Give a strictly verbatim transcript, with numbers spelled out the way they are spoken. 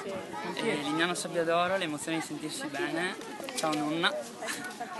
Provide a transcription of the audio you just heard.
E Lignano Sabbiadoro, l'emozione di sentirsi bene. Ciao nonna.